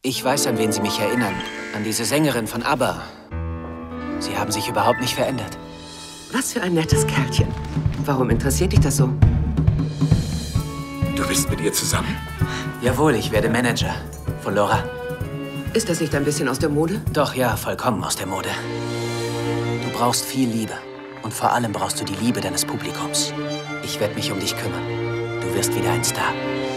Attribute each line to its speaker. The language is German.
Speaker 1: Ich weiß, an wen Sie mich erinnern. An diese Sängerin von ABBA. Sie haben sich überhaupt nicht verändert.
Speaker 2: Was für ein nettes Kerlchen. Warum interessiert dich das so?
Speaker 3: Du bist mit ihr zusammen?
Speaker 1: Jawohl, ich werde Manager von Laura.
Speaker 2: Ist das nicht ein bisschen aus der Mode?
Speaker 1: Doch, ja, vollkommen aus der Mode. Du brauchst viel Liebe. Und vor allem brauchst du die Liebe deines Publikums. Ich werde mich um dich kümmern. Du wirst wieder ein Star.